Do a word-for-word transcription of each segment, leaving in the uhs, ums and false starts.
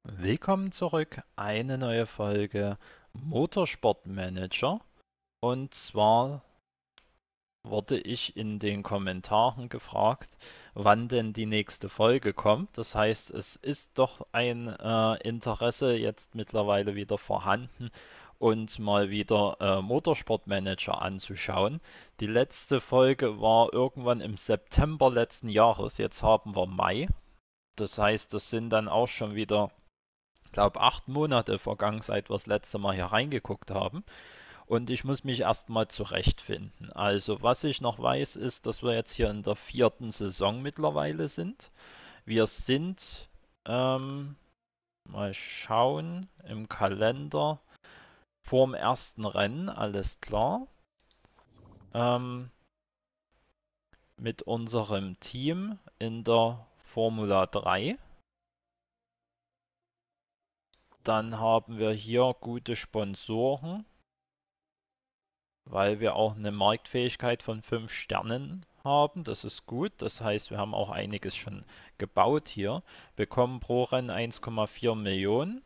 Willkommen zurück, eine neue Folge Motorsport Manager. Und zwar wurde ich in den Kommentaren gefragt, wann denn die nächste Folge kommt. Das heißt, es ist doch ein äh, Interesse jetzt mittlerweile wieder vorhanden, und mal wieder äh, Motorsport Manager anzuschauen. Die letzte Folge war irgendwann im September letzten Jahres, jetzt haben wir Mai. Das heißt, das sind dann auch schon wieder, glaube, acht Monate vergangen, seit wir das letzte Mal hier reingeguckt haben. Und ich muss mich erstmal zurechtfinden. Also, was ich noch weiß, ist, dass wir jetzt hier in der vierten Saison mittlerweile sind. Wir sind, ähm, mal schauen, im Kalender vorm ersten Rennen, alles klar. Ähm, mit unserem Team in der Formula drei. Dann haben wir hier gute Sponsoren, weil wir auch eine Marktfähigkeit von fünf Sternen haben. Das ist gut. Das heißt, wir haben auch einiges schon gebaut hier. Bekommen pro Rennen eins Komma vier Millionen.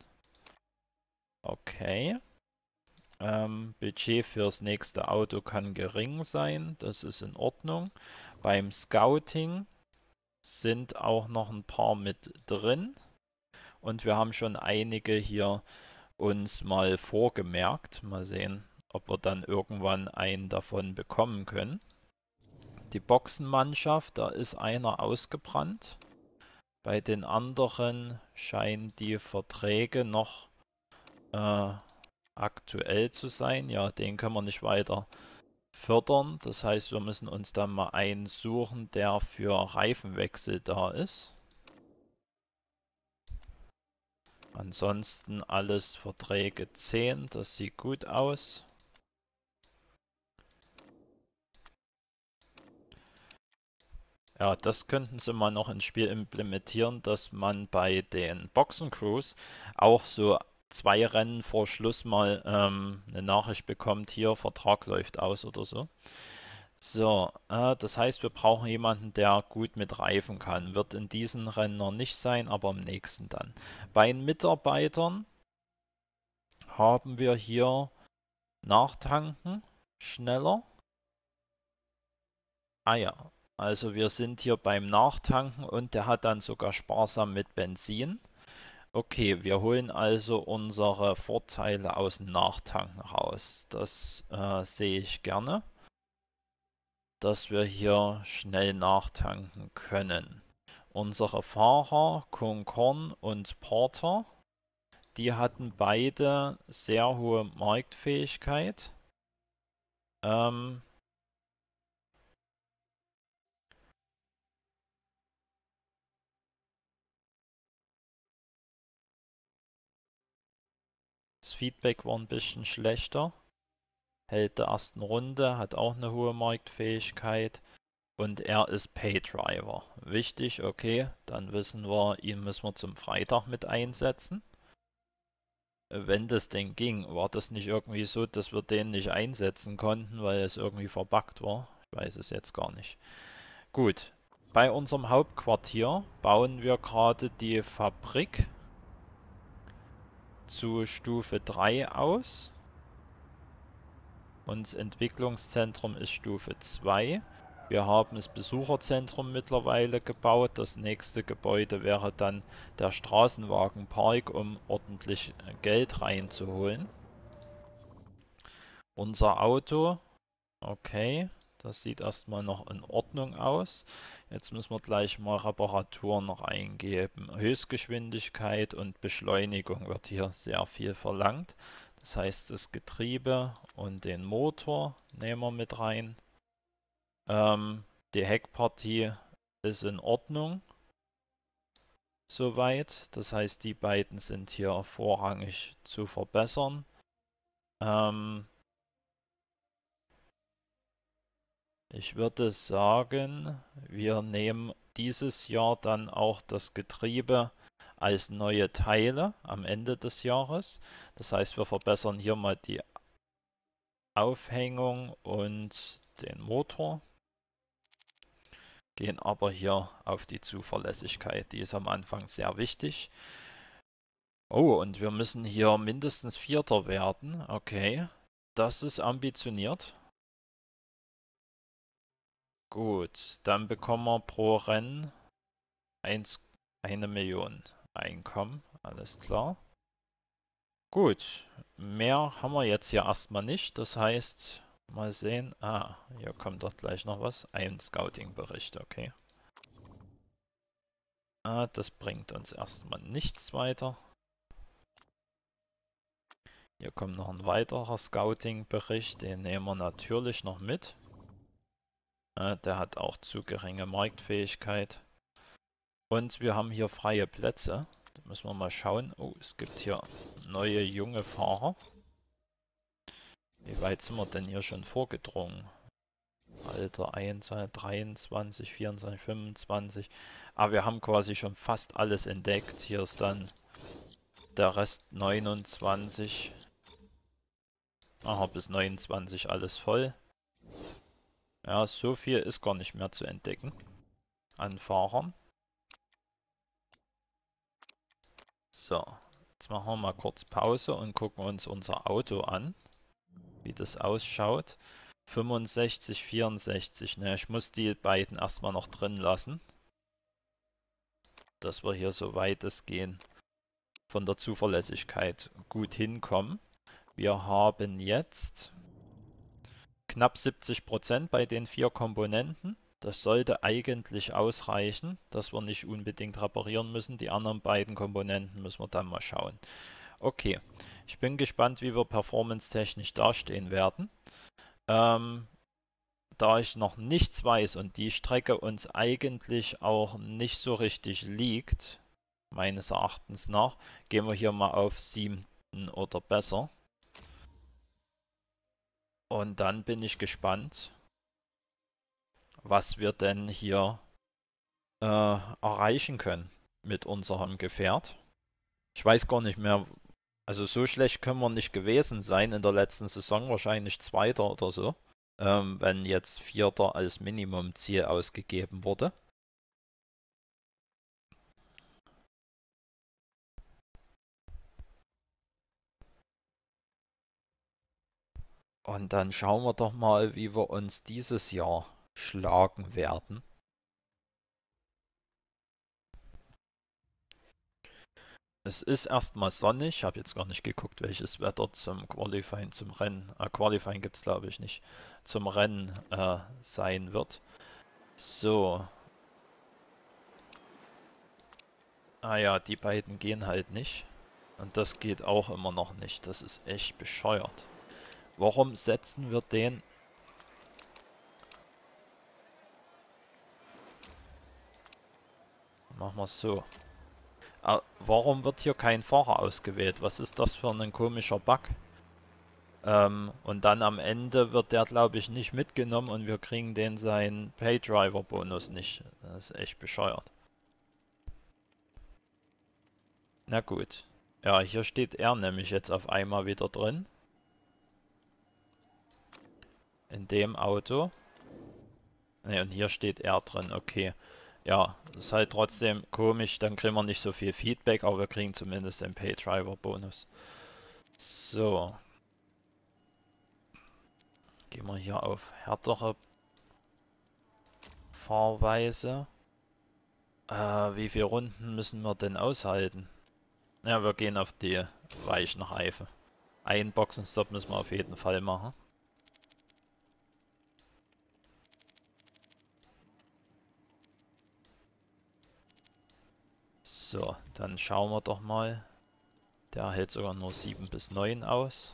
Okay. Ähm, Budget fürs nächste Auto kann gering sein. Das ist in Ordnung. Beim Scouting sind auch noch ein paar mit drin. Und wir haben schon einige hier uns mal vorgemerkt. Mal sehen, ob wir dann irgendwann einen davon bekommen können. Die Boxenmannschaft, da ist einer ausgebrannt. Bei den anderen scheinen die Verträge noch äh, aktuell zu sein. Ja, den können wir nicht weiter fördern. Das heißt, wir müssen uns dann mal einen suchen, der für Reifenwechsel da ist. Ansonsten alles Verträge zehn, das sieht gut aus. Ja, das könnten sie mal noch ins Spiel implementieren, dass man bei den Boxencrews auch so zwei Rennen vor Schluss mal ähm, eine Nachricht bekommt, hier, Vertrag läuft aus oder so. So, äh, das heißt, wir brauchen jemanden, der gut mit Reifen kann. Wird in diesen Rennen noch nicht sein, aber im nächsten dann. Bei den Mitarbeitern haben wir hier Nachtanken schneller. Ah ja, also wir sind hier beim Nachtanken und der hat dann sogar sparsam mit Benzin. Okay, wir holen also unsere Vorteile aus dem Nachtanken raus. Das äh, sehe ich gerne, dass wir hier schnell nachtanken können. Unsere Fahrer, Concorn und Porter, die hatten beide sehr hohe Marktfähigkeit. Ähm, Das Feedback war ein bisschen schlechter. Held der ersten Runde, hat auch eine hohe Marktfähigkeit. Und er ist Paydriver. Wichtig, okay, dann wissen wir, ihn müssen wir zum Freitag mit einsetzen. Wenn das denn ging, war das nicht irgendwie so, dass wir den nicht einsetzen konnten, weil es irgendwie verbuggt war? Ich weiß es jetzt gar nicht. Gut, bei unserem Hauptquartier bauen wir gerade die Fabrik zu Stufe drei aus. Und das Entwicklungszentrum ist Stufe zwei. Wir haben das Besucherzentrum mittlerweile gebaut. Das nächste Gebäude wäre dann der Straßenwagenpark, um ordentlich Geld reinzuholen. Unser Auto, okay, das sieht erstmal noch in Ordnung aus. Jetzt müssen wir gleich mal Reparaturen noch eingeben. Höchstgeschwindigkeit und Beschleunigung wird hier sehr viel verlangt. Das heißt, das Getriebe und den Motor nehmen wir mit rein. Ähm, die Heckpartie ist in Ordnung soweit. Das heißt, die beiden sind hier vorrangig zu verbessern. Ähm, ich würde sagen, wir nehmen dieses Jahr dann auch das Getriebe als neue Teile am Ende des Jahres. Das heißt, wir verbessern hier mal die Aufhängung und den Motor. Gehen aber hier auf die Zuverlässigkeit. Die ist am Anfang sehr wichtig. Oh, und wir müssen hier mindestens Vierter werden. Okay. Das ist ambitioniert. Gut, dann bekommen wir pro Rennen eins, eine Million Einkommen. Alles klar. Gut, mehr haben wir jetzt hier erstmal nicht. Das heißt, mal sehen. Ah, hier kommt doch gleich noch was. Ein Scouting-Bericht, okay. Ah, das bringt uns erstmal nichts weiter. Hier kommt noch ein weiterer Scouting-Bericht. Den nehmen wir natürlich noch mit. Ah, der hat auch zu geringe Marktfähigkeit. Und wir haben hier freie Plätze. Da müssen wir mal schauen. Oh, es gibt hier neue junge Fahrer. Wie weit sind wir denn hier schon vorgedrungen? Alter einundzwanzig, dreiundzwanzig, vierundzwanzig, fünfundzwanzig. Aber wir haben quasi schon fast alles entdeckt. Hier ist dann der Rest neunundzwanzig. Aha, bis neunundzwanzig alles voll. Ja, so viel ist gar nicht mehr zu entdecken an Fahrern. So, jetzt machen wir mal kurz Pause und gucken uns unser Auto an, wie das ausschaut. fünfundsechzig, vierundsechzig, ne, ich muss die beiden erstmal noch drin lassen, dass wir hier so weit es gehen von der Zuverlässigkeit gut hinkommen. Wir haben jetzt knapp siebzig Prozent bei den vier Komponenten. Das sollte eigentlich ausreichen, dass wir nicht unbedingt reparieren müssen. Die anderen beiden Komponenten müssen wir dann mal schauen. Okay, ich bin gespannt, wie wir performance-technisch dastehen werden. Ähm, da ich noch nichts weiß und die Strecke uns eigentlich auch nicht so richtig liegt, meines Erachtens nach, gehen wir hier mal auf siebten oder besser. Und dann bin ich gespannt, was wir denn hier äh, erreichen können mit unserem Gefährt. Ich weiß gar nicht mehr, also so schlecht können wir nicht gewesen sein in der letzten Saison, wahrscheinlich Zweiter oder so, ähm, wenn jetzt Vierter als Minimumziel ausgegeben wurde. Und dann schauen wir doch mal, wie wir uns dieses Jahr schlagen werden. Es ist erstmal sonnig. Ich habe jetzt gar nicht geguckt, welches Wetter zum Qualifying, zum Rennen, äh, Qualifying gibt es glaube ich nicht, zum Rennen äh, sein wird. So. Ah ja, die beiden gehen halt nicht. Und das geht auch immer noch nicht. Das ist echt bescheuert. Warum setzen wir den... Machen wir es so. Ah, warum wird hier kein Fahrer ausgewählt? Was ist das für ein komischer Bug? Ähm, und dann am Ende wird der, glaube ich, nicht mitgenommen und wir kriegen den seinen Paydriver-Bonus nicht. Das ist echt bescheuert. Na gut. Ja, hier steht er nämlich jetzt auf einmal wieder drin. In dem Auto. Ne, und hier steht er drin, okay. Ja, ist halt trotzdem komisch, dann kriegen wir nicht so viel Feedback, aber wir kriegen zumindest den Paydriver-Bonus. So. Gehen wir hier auf härtere Fahrweise. Äh, wie viele Runden müssen wir denn aushalten? Ja, wir gehen auf die weichen Reifen. Einen Boxenstopp müssen wir auf jeden Fall machen. So, dann schauen wir doch mal. Der hält sogar nur sieben bis neun aus.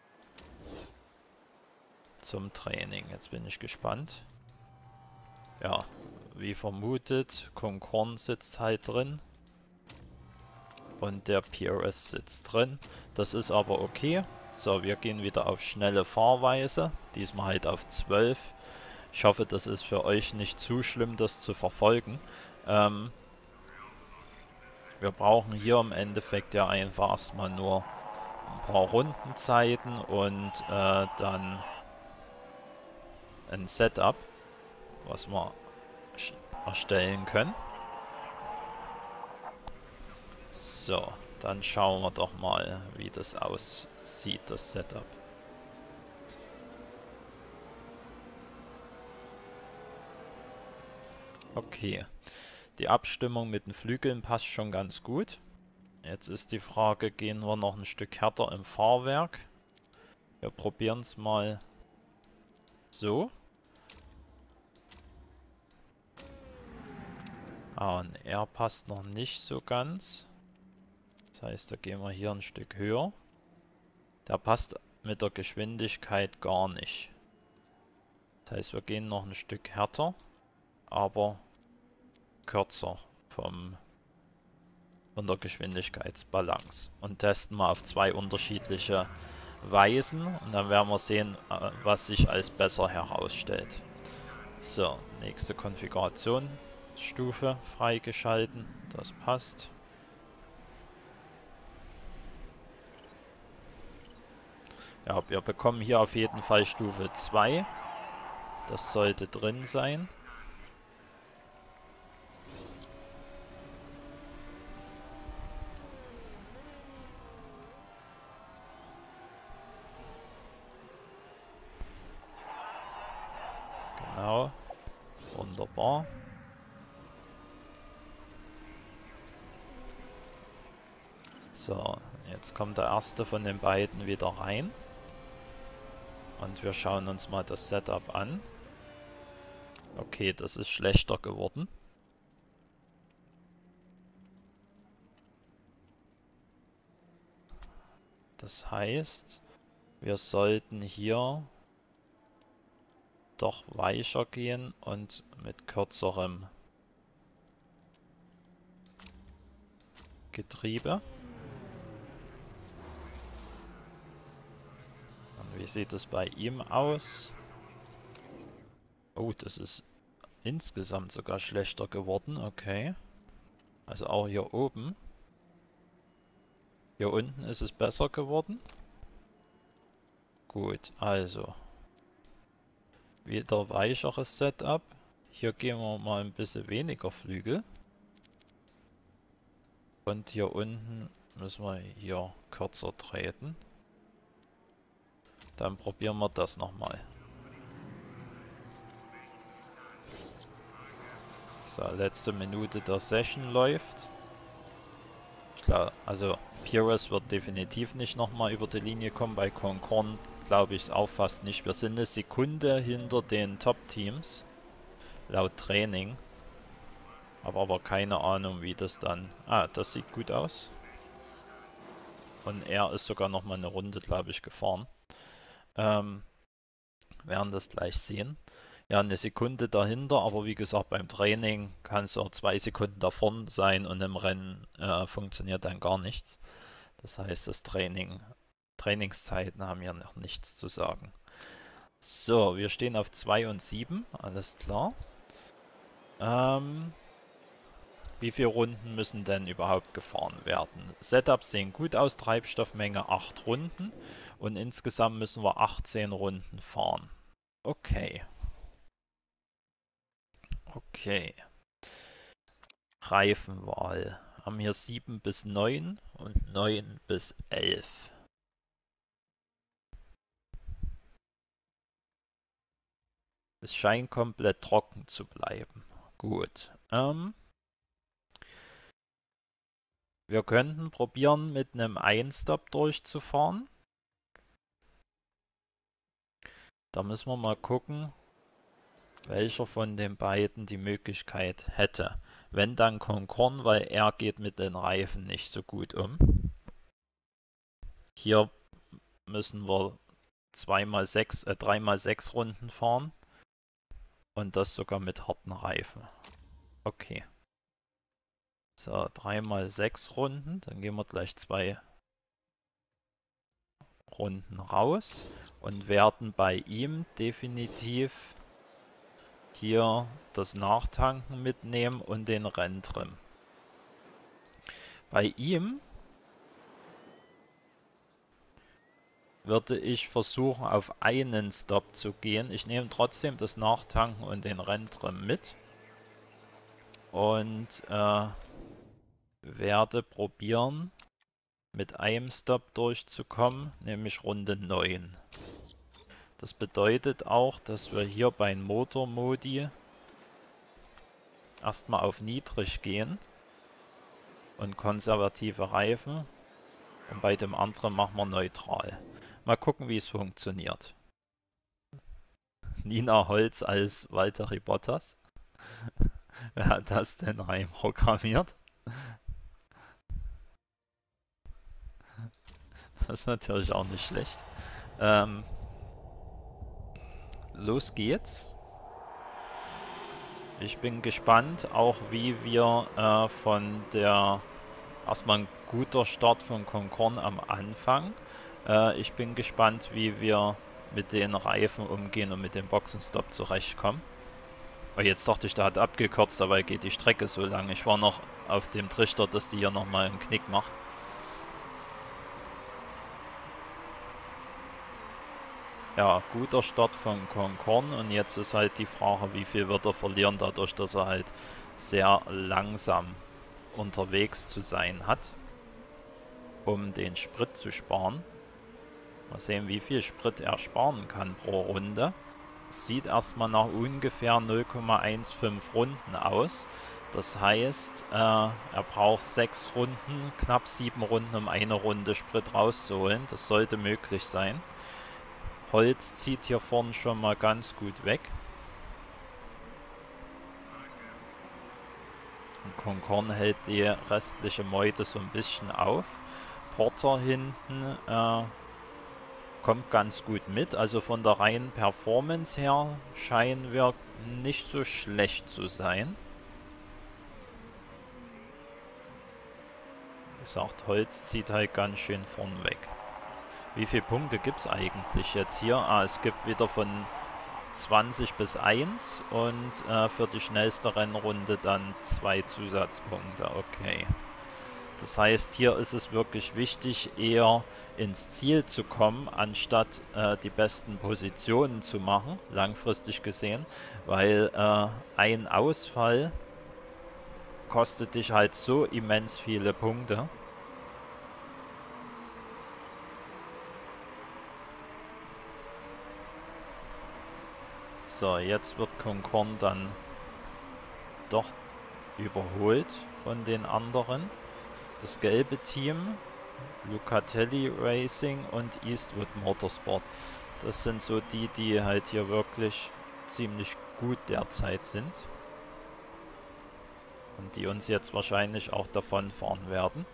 Zum Training. Jetzt bin ich gespannt. Ja, wie vermutet, Concorn sitzt halt drin. Und der P R S sitzt drin. Das ist aber okay. So, wir gehen wieder auf schnelle Fahrweise. Diesmal halt auf zwölf. Ich hoffe, das ist für euch nicht zu schlimm, das zu verfolgen. Ähm, wir brauchen hier im Endeffekt ja einfach erstmal nur ein paar Rundenzeiten und äh, dann ein Setup, was wir erstellen können. So, Dann schauen wir doch mal, wie das aussieht, das Setup. Okay, die Abstimmung mit den Flügeln passt schon ganz gut. Jetzt ist die Frage, gehen wir noch ein Stück härter im Fahrwerk? Wir probieren es mal so. Ah, und er passt noch nicht so ganz. Das heißt, da gehen wir hier ein Stück höher. Der passt mit der Geschwindigkeit gar nicht. Das heißt, wir gehen noch ein Stück härter, aber kürzer vom, von der Geschwindigkeitsbalance. Und testen mal auf zwei unterschiedliche Weisen. Und dann werden wir sehen, was sich als besser herausstellt. So, nächste Konfigurationsstufe freigeschalten. Das passt. Ja, wir bekommen hier auf jeden Fall Stufe zwei. Das sollte drin sein. Genau. Wunderbar. So, jetzt kommt der erste von den beiden wieder rein. Und wir schauen uns mal das Setup an. Okay, das ist schlechter geworden. Das heißt, wir sollten hier doch weicher gehen und mit kürzerem Getriebe. Und wie sieht es bei ihm aus? Oh, das ist insgesamt sogar schlechter geworden, okay. Also auch hier oben. Hier unten ist es besser geworden. Gut, also wieder weicheres Setup. Hier gehen wir mal ein bisschen weniger Flügel. Und hier unten müssen wir hier kürzer treten. Dann probieren wir das nochmal. So, letzte Minute der Session läuft. Ich glaube, also Pyrrhus wird definitiv nicht nochmal über die Linie kommen. Bei Concorn glaube ich es auch fast nicht. Wir sind eine Sekunde hinter den Top-Teams. Laut Training. Habe aber keine Ahnung, wie das dann... Ah, das sieht gut aus. Und er ist sogar nochmal eine Runde, glaube ich, gefahren. Ähm, werden das gleich sehen. Ja, eine Sekunde dahinter, aber wie gesagt, beim Training kannst du auch zwei Sekunden davon sein und im Rennen äh, funktioniert dann gar nichts. Das heißt, das Training, Trainingszeiten haben ja noch nichts zu sagen. So, wir stehen auf zwei und sieben, alles klar. Ähm, wie viele Runden müssen denn überhaupt gefahren werden? Setups sehen gut aus, Treibstoffmenge acht Runden und insgesamt müssen wir achtzehn Runden fahren. Okay. Okay. Reifenwahl. Haben hier sieben bis neun und neun bis elf. Es scheint komplett trocken zu bleiben. Gut. Ähm, wir könnten probieren, mit einem Ein-Stop durchzufahren. Da müssen wir mal gucken, welcher von den beiden die Möglichkeit hätte. Wenn dann Concorn, weil er geht mit den Reifen nicht so gut um. Hier müssen wir zwei mal sechs, äh, drei mal sechs Runden fahren. Und das sogar mit harten Reifen. Okay. So, drei mal sechs Runden. Dann gehen wir gleich zwei Runden raus. Und werden bei ihm definitiv hier das Nachtanken mitnehmen und den Renntrim. Bei ihm würde ich versuchen, auf einen Stop zu gehen. Ich nehme trotzdem das Nachtanken und den Renntrim mit. Und äh, werde probieren, mit einem Stop durchzukommen, nämlich Runde neun. Das bedeutet auch, dass wir hier bei Motormodi erstmal auf niedrig gehen und konservative Reifen und bei dem anderen machen wir neutral. Mal gucken, wie es funktioniert. Nina Holz als Valtteri Bottas. Wer hat das denn reinprogrammiert? Das ist natürlich auch nicht schlecht. Ähm, los geht's. Ich bin gespannt, auch wie wir äh, von der... Erstmal ein guter Start von Concorn am Anfang. Äh, ich bin gespannt, wie wir mit den Reifen umgehen und mit dem Boxenstopp zurechtkommen. Oh, jetzt dachte ich, der hat abgekürzt, dabei geht die Strecke so lang. Ich war noch auf dem Trichter, dass die hier nochmal einen Knick macht. Ja, guter Start von Concorn und jetzt ist halt die Frage, wie viel wird er verlieren, dadurch, dass er halt sehr langsam unterwegs zu sein hat, um den Sprit zu sparen. Mal sehen, wie viel Sprit er sparen kann pro Runde. Sieht erstmal nach ungefähr null Komma fünfzehn Runden aus. Das heißt, äh, er braucht sechs Runden, knapp sieben Runden, um eine Runde Sprit rauszuholen. Das sollte möglich sein. Holz zieht hier vorne schon mal ganz gut weg. Und Concorn hält die restliche Meute so ein bisschen auf. Porter hinten äh, kommt ganz gut mit. Also von der reinen Performance her scheinen wir nicht so schlecht zu sein. Wie gesagt, Holz zieht halt ganz schön vorn weg. Wie viele Punkte gibt es eigentlich jetzt hier? Ah, es gibt wieder von zwanzig bis eins und äh, für die schnellste Rennrunde dann zwei Zusatzpunkte. Okay. Das heißt, hier ist es wirklich wichtig, eher ins Ziel zu kommen, anstatt äh, die besten Positionen zu machen, langfristig gesehen, weil äh, ein Ausfall kostet dich halt so immens viele Punkte. So, jetzt wird Concorn dann doch überholt von den anderen. Das gelbe Team, Lucatelli Racing und Eastwood Motorsport. Das sind so die, die halt hier wirklich ziemlich gut derzeit sind. Und die uns jetzt wahrscheinlich auch davonfahren werden.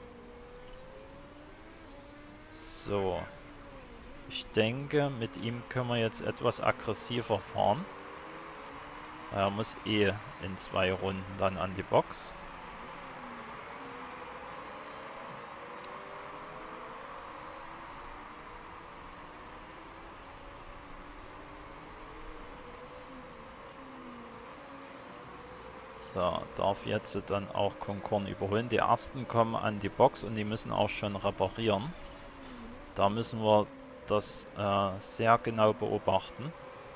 So. Ich denke, mit ihm können wir jetzt etwas aggressiver fahren. Er muss eh in zwei Runden dann an die Box. So, darf jetzt dann auch Concorn überholen. Die ersten kommen an die Box und die müssen auch schon reparieren. Da müssen wir das äh, sehr genau beobachten.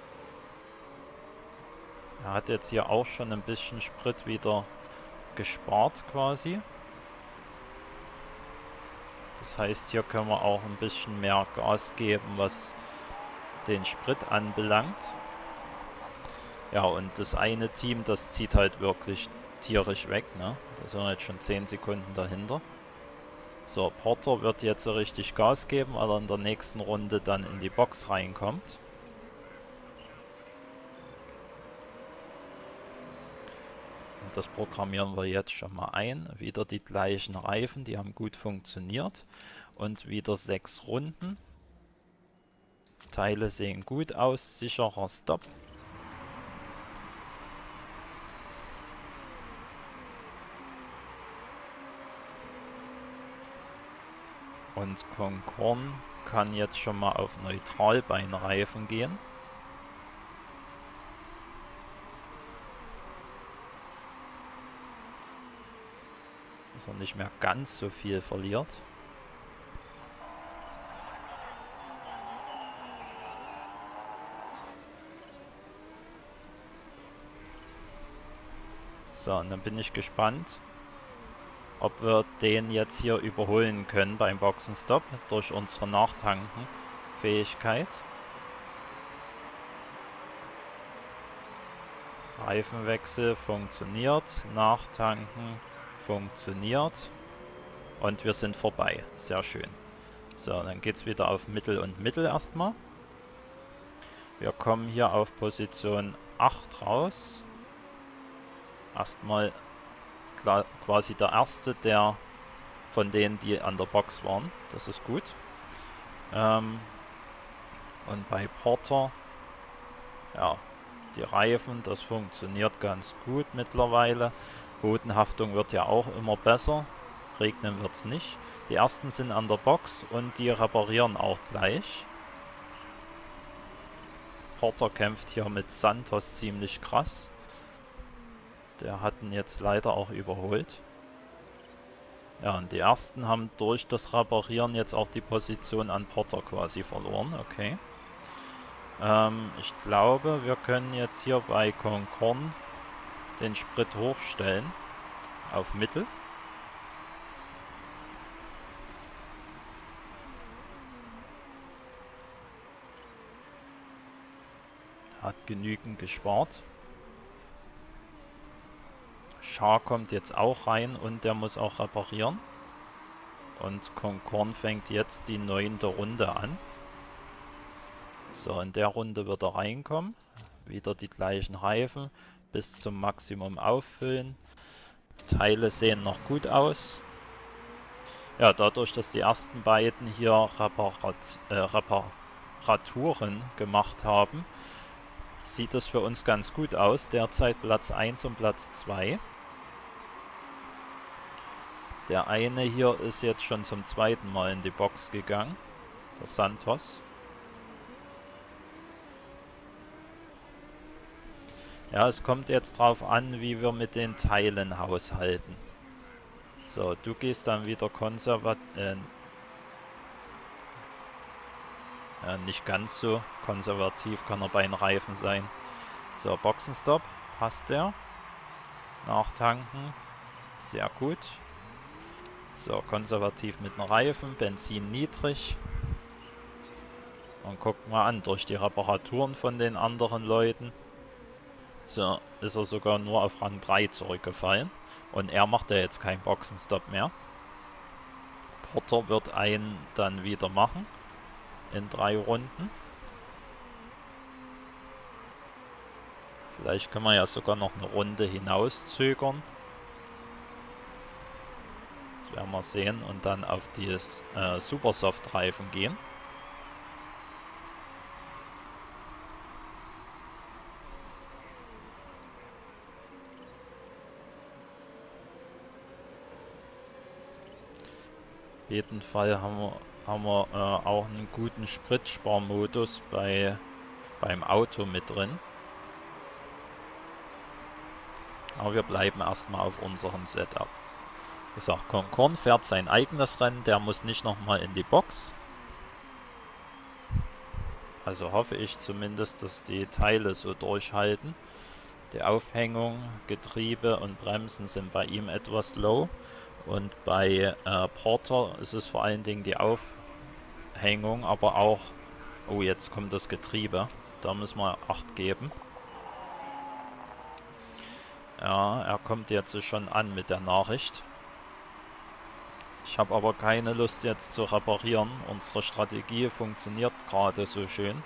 Er hat jetzt hier auch schon ein bisschen Sprit wieder gespart quasi. Das heißt, hier können wir auch ein bisschen mehr Gas geben, was den Sprit anbelangt. Ja, und das eine Team, das zieht halt wirklich tierisch weg, ne? Da sind wir jetzt schon zehn Sekunden dahinter. So, Porter wird jetzt richtig Gas geben, weil er in der nächsten Runde dann in die Box reinkommt. Und das programmieren wir jetzt schon mal ein. Wieder die gleichen Reifen, die haben gut funktioniert. Und wieder sechs Runden. Teile sehen gut aus, sicherer Stop. Und Concorn kann jetzt schon mal auf Neutralbeinreifen gehen. Dass er nicht mehr ganz so viel verliert. So, und dann bin ich gespannt, ob wir den jetzt hier überholen können beim Boxenstopp durch unsere Nachtanken-Fähigkeit. Reifenwechsel funktioniert, Nachtanken funktioniert und wir sind vorbei. Sehr schön. So, dann geht es wieder auf Mittel und Mittel erstmal. Wir kommen hier auf Position acht raus. Erstmal quasi der erste, der von denen, die an der Box waren. Das ist gut. Ähm, und bei Porter, ja, die Reifen, das funktioniert ganz gut mittlerweile. Bodenhaftung wird ja auch immer besser. Regnen wird es nicht. Die ersten sind an der Box und die reparieren auch gleich. Porter kämpft hier mit Santos ziemlich krass. Der hat ihn jetzt leider auch überholt. Ja, und die ersten haben durch das Reparieren jetzt auch die Position an Porter quasi verloren. Okay. Ähm, ich glaube, wir können jetzt hier bei Concorn den Sprit hochstellen. Auf Mittel. Hat genügend gespart. Char kommt jetzt auch rein und der muss auch reparieren. Und Concorn fängt jetzt die neunte Runde an. So, in der Runde wird er reinkommen. Wieder die gleichen Reifen. Bis zum Maximum auffüllen. Teile sehen noch gut aus. Ja, dadurch, dass die ersten beiden hier Reparat äh, Reparaturen gemacht haben, sieht es für uns ganz gut aus. Derzeit Platz eins und Platz zwei. Der eine hier ist jetzt schon zum zweiten Mal in die Box gegangen. Der Santos. Ja, es kommt jetzt drauf an, wie wir mit den Teilen haushalten. So, du gehst dann wieder konservativ... Äh, äh, nicht ganz so konservativ, kann er bei den Reifen sein. So, Boxenstopp. Passt der. Nachtanken. Sehr gut. So, konservativ mit den Reifen. Benzin niedrig. Und guckt mal an, durch die Reparaturen von den anderen Leuten. So, ist er sogar nur auf Rang drei zurückgefallen. Und er macht ja jetzt keinen Boxenstopp mehr. Porter wird einen dann wieder machen. In drei Runden. Vielleicht können wir ja sogar noch eine Runde hinauszögern. Das werden wir sehen. Und dann auf die äh, Supersoft-Reifen gehen. Auf jeden Fall haben wir, haben wir äh, auch einen guten Spritsparmodus bei, beim Auto mit drin. Aber wir bleiben erstmal auf unserem Setup. Wie gesagt, Concorn fährt sein eigenes Rennen, der muss nicht nochmal in die Box. Also hoffe ich zumindest, dass die Teile so durchhalten. Die Aufhängung, Getriebe und Bremsen sind bei ihm etwas low. Und bei äh, Porter ist es vor allen Dingen die Aufhängung, aber auch... Oh, jetzt kommt das Getriebe. Da müssen wir Acht geben. Ja, er kommt jetzt schon an mit der Nachricht. Ich habe aber keine Lust jetzt zu reparieren. Unsere Strategie funktioniert gerade so schön.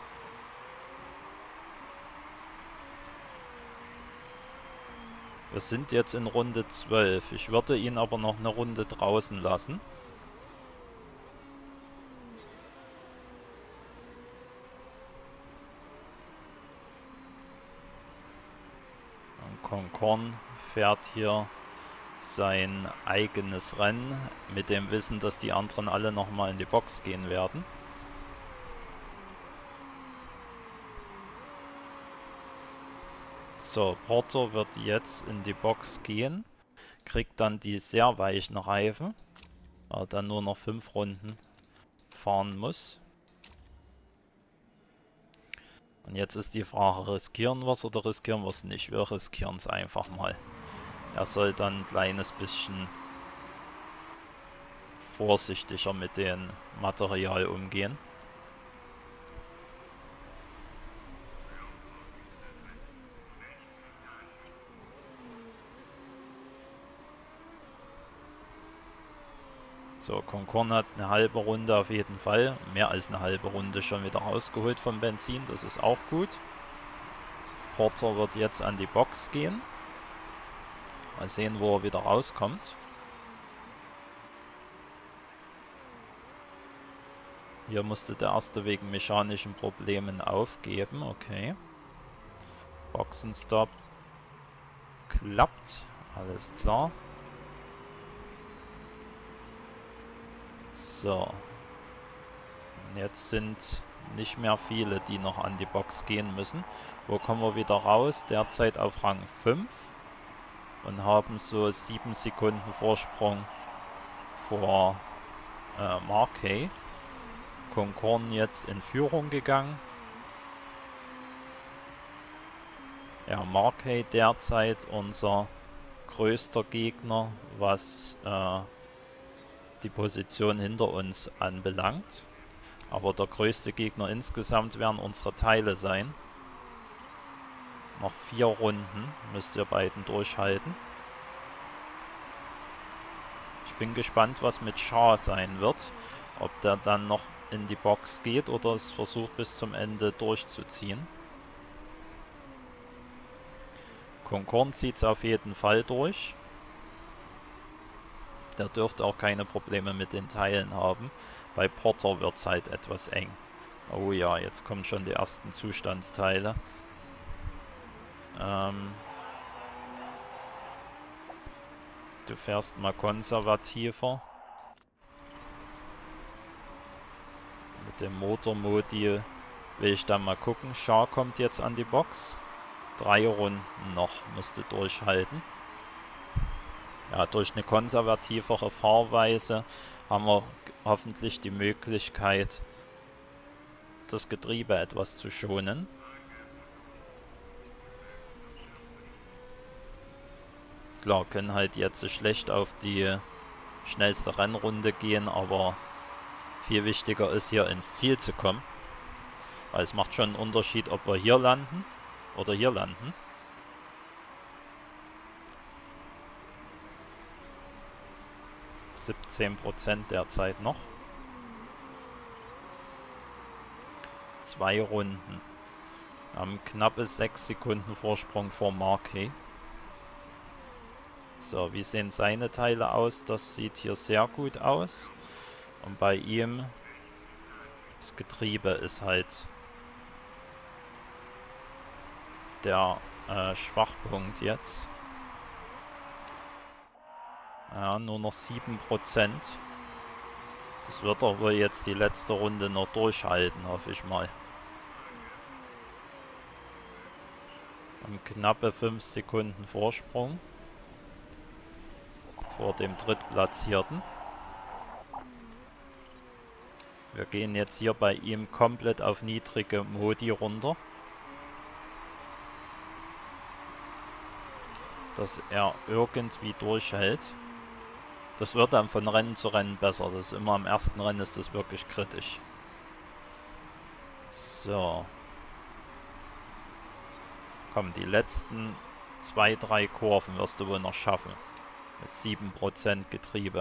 Wir sind jetzt in Runde zwölf. Ich würde ihn aber noch eine Runde draußen lassen. Und Concorn fährt hier sein eigenes Rennen mit dem Wissen, dass die anderen alle nochmal in die Box gehen werden. So, Porter wird jetzt in die Box gehen, kriegt dann die sehr weichen Reifen, weil er dann nur noch fünf Runden fahren muss. Und jetzt ist die Frage, riskieren wir es oder riskieren wir es nicht? Wir riskieren es einfach mal. Er soll dann ein kleines bisschen vorsichtiger mit dem Material umgehen. So, Concorn hat eine halbe Runde auf jeden Fall. Mehr als eine halbe Runde schon wieder rausgeholt vom Benzin. Das ist auch gut. Porter wird jetzt an die Box gehen. Mal sehen, wo er wieder rauskommt. Hier musste der erste wegen mechanischen Problemen aufgeben. Okay. Boxenstopp. Klappt. Alles klar. So. Jetzt sind nicht mehr viele, die noch an die Box gehen müssen. Wo kommen wir wieder raus? Derzeit auf Rang fünf. Und haben so sieben Sekunden Vorsprung vor äh, Marquet. Concorn jetzt in Führung gegangen. Ja, Marquet derzeit unser größter Gegner, was äh, die Position hinter uns anbelangt. Aber der größte Gegner insgesamt werden unsere Teile sein. Noch vier Runden müsst ihr beiden durchhalten. Ich bin gespannt, was mit Shah sein wird. Ob der dann noch in die Box geht oder es versucht bis zum Ende durchzuziehen. Concorn zieht es auf jeden Fall durch. Der dürfte auch keine Probleme mit den Teilen haben. Bei Porter wird es halt etwas eng. Oh ja, jetzt kommen schon die ersten Zustandsteile. Ähm du fährst mal konservativer. Mit dem Motormodi will ich dann mal gucken. Shah kommt jetzt an die Box. Drei Runden noch, musste durchhalten. Ja, durch eine konservativere Fahrweise haben wir hoffentlich die Möglichkeit, das Getriebe etwas zu schonen. Klar, können halt jetzt schlecht auf die schnellste Rennrunde gehen, aber viel wichtiger ist, hier ins Ziel zu kommen. Weil es macht schon einen Unterschied, ob wir hier landen oder hier landen. siebzehn Prozent derzeit noch. Zwei Runden. Wir haben knappe sechs Sekunden Vorsprung vor Marquet. So, wie sehen seine Teile aus? Das sieht hier sehr gut aus. Und bei ihm, das Getriebe ist halt der äh, Schwachpunkt jetzt. Ja, nur noch sieben Prozent. Das wird er wohl jetzt die letzte Runde noch durchhalten, hoffe ich mal. Haben knappe fünf Sekunden Vorsprung vor dem Drittplatzierten. Wir gehen jetzt hier bei ihm komplett auf niedrige Modi runter. Dass er irgendwie durchhält. Das wird dann von Rennen zu Rennen besser. Das ist immer am ersten Rennen ist das wirklich kritisch. So. Komm, die letzten zwei, drei Kurven wirst du wohl noch schaffen. Mit sieben Prozent Getriebe.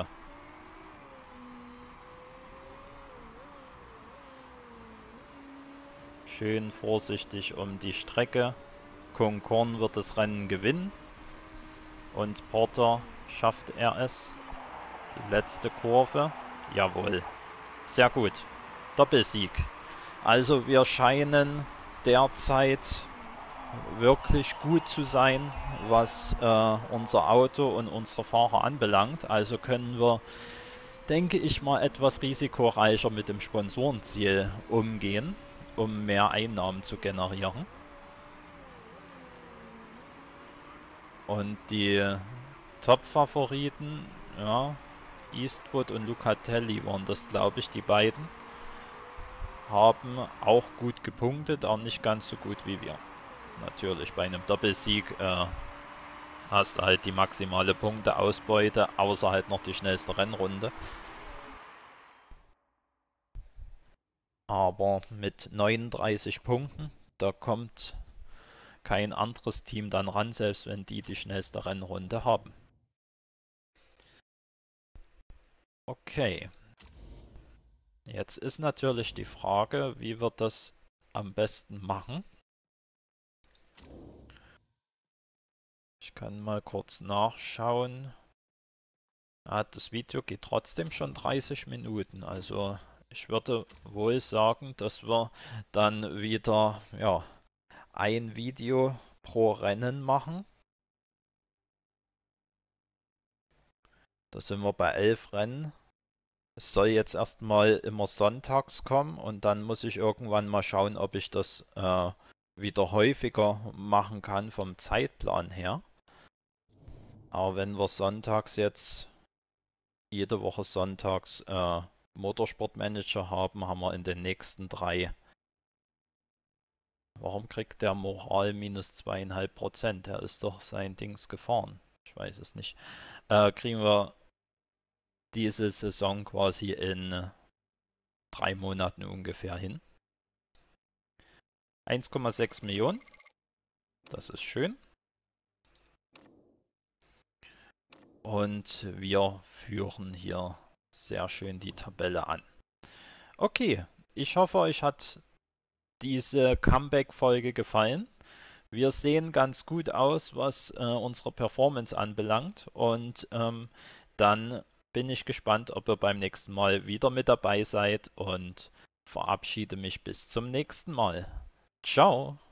Schön vorsichtig um die Strecke. Concorn wird das Rennen gewinnen. Und Porter schafft er es. Die letzte Kurve. Jawohl. Sehr gut. Doppelsieg. Also wir scheinen derzeit wirklich gut zu sein, was äh, unser Auto und unsere Fahrer anbelangt. Also können wir, denke ich mal, etwas risikoreicher mit dem Sponsorenziel umgehen, um mehr Einnahmen zu generieren. Und die Top-Favoriten, ja, Eastwood und Lucatelli waren das, glaube ich, die beiden, haben auch gut gepunktet, auch nicht ganz so gut wie wir. Natürlich, bei einem Doppelsieg äh, hast du halt die maximale Punkteausbeute, außer halt noch die schnellste Rennrunde. aber mit neununddreißig Punkten, da kommt kein anderes Team dann ran, selbst wenn die die schnellste Rennrunde haben. Okay. Jetzt ist natürlich die Frage, wie wir das am besten machen. Ich kann mal kurz nachschauen. Ah, das Video geht trotzdem schon dreißig Minuten, also ich würde wohl sagen, dass wir dann wieder ja, ein Video pro Rennen machen. Da sind wir bei elf Rennen. Es soll jetzt erstmal immer sonntags kommen und dann muss ich irgendwann mal schauen, ob ich das äh, wieder häufiger machen kann vom Zeitplan her. Aber wenn wir sonntags jetzt jede Woche sonntags äh, Motorsportmanager haben, haben wir in den nächsten drei. Warum kriegt der Moral minus zweieinhalb Prozent? Der ist doch sein Dings gefahren. Ich weiß es nicht. Äh, kriegen wir diese Saison quasi in drei Monaten ungefähr hin. eins Komma sechs Millionen. Das ist schön. Und wir führen hier sehr schön die Tabelle an. Okay, ich hoffe, euch hat diese Comeback-Folge gefallen. Wir sehen ganz gut aus, was äh, unsere Performance anbelangt. Und ähm, dann bin ich gespannt, ob ihr beim nächsten Mal wieder mit dabei seid und verabschiede mich bis zum nächsten Mal. Ciao!